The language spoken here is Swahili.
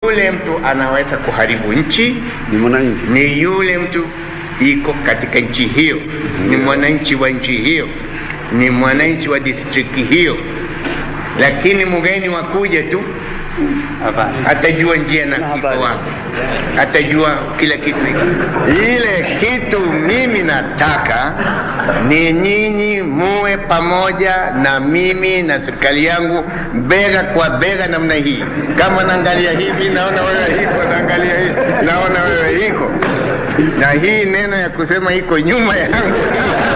Yule mtu anaweza kuharibu nchi, ni mwananchi. Ni yule mtu iko katika nchi hiyo, ni mwananchi wa nchi hiyo, ni mwananchi wa distriki hiyo. Lakini mgeni wakuja tu, atajua njia na kiko wapi, atajua kila kitu. Ile kitu mimi nataka ni nyinyi muwe pamoja na mimi na serikali yangu bega kwa bega namna hii. Kama naangalia hivi naona wewe hiko, naangalia hivi naona wewe hiko, na hii neno ya kusema iko nyuma yangu